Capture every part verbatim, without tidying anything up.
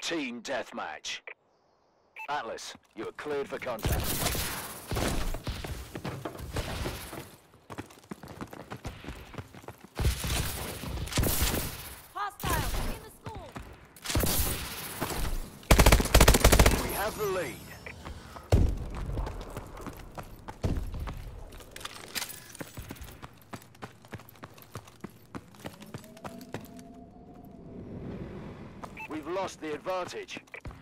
Team deathmatch. Atlas, you are cleared for contact. Hostile in the school. We have the lead. We've lost the advantage.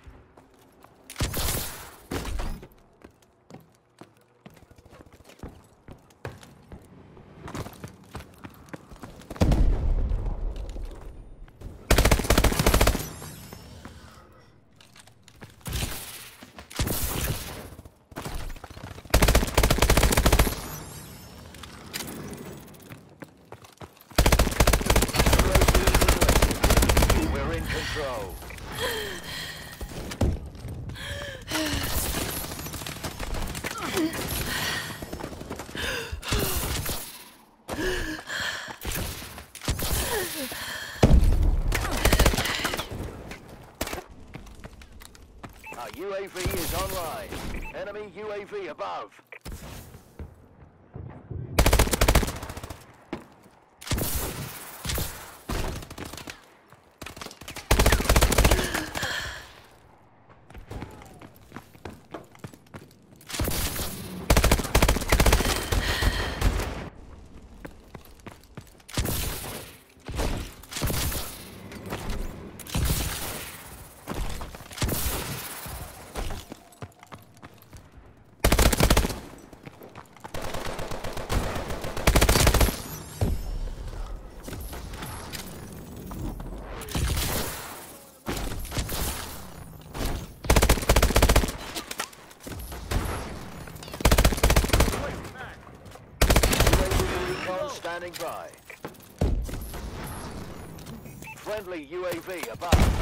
We're in control. Our U A V is online. Enemy U A V above. Standing by. Friendly U A V above.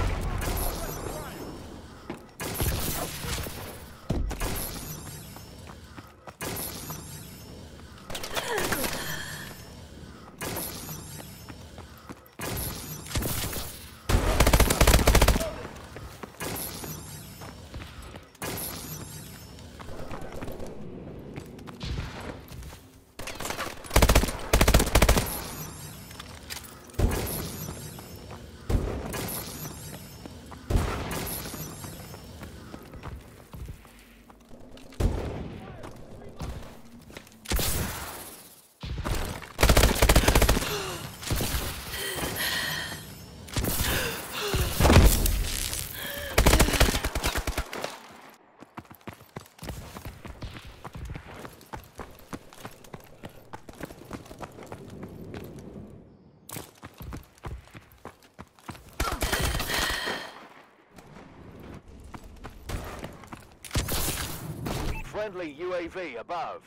Friendly U A V above.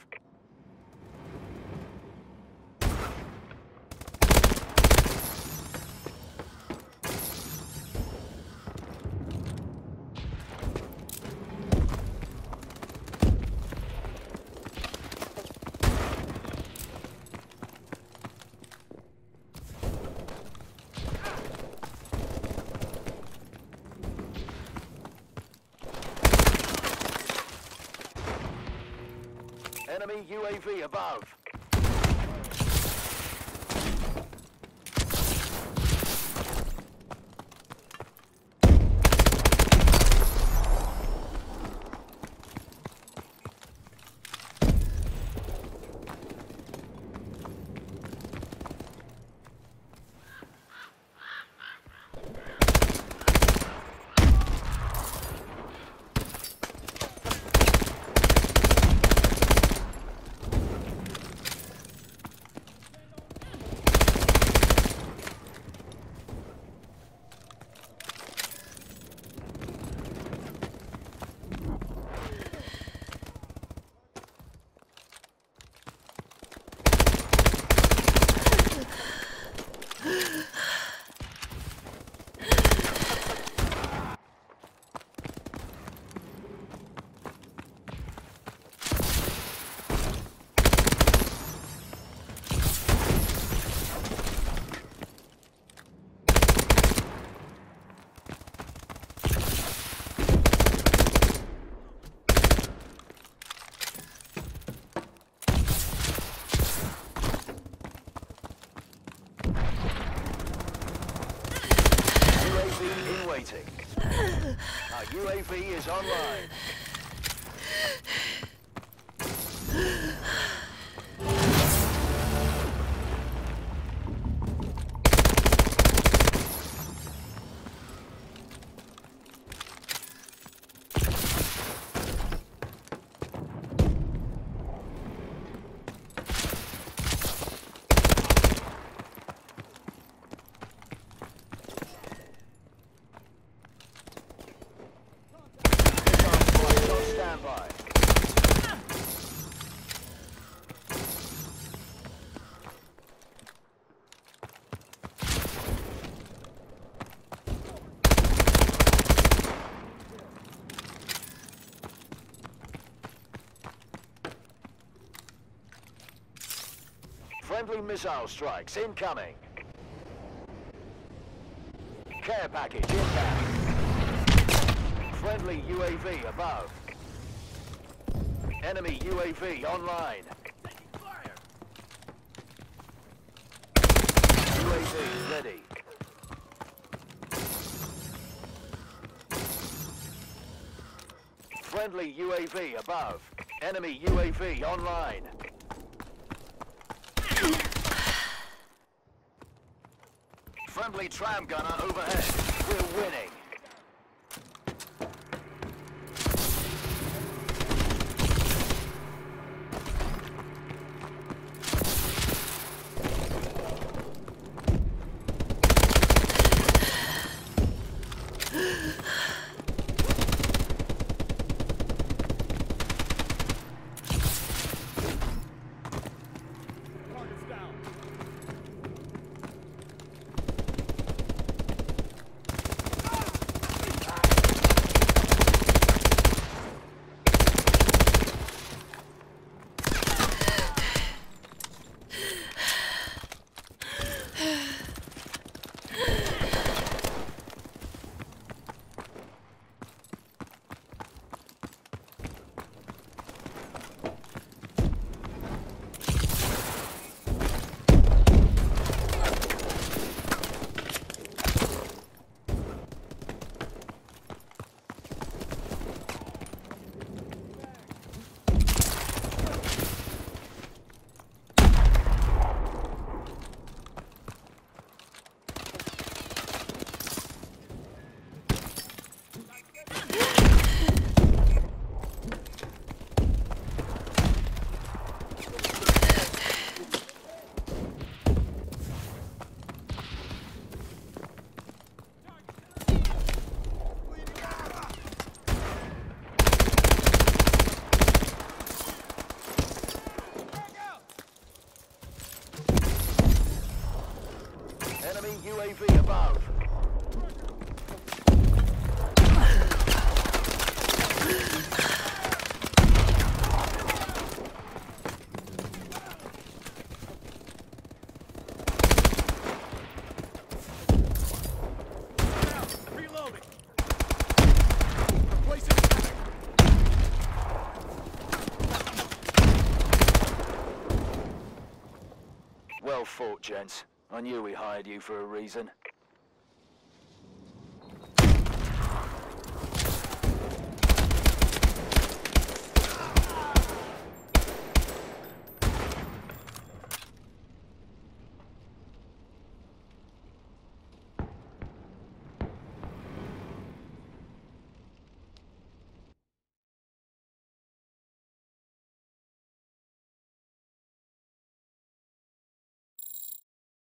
Enemy U A V above. waiting. Our U A V is online. Standby. Friendly missile strikes incoming. Care package inbound. Friendly U A V above. Enemy U A V online. U A V ready. Friendly U A V above. Enemy U A V online. Friendly tram gunner overhead. We're winning. Enemy U A V above. Reloading. Well fought, gents. I knew we hired you for a reason.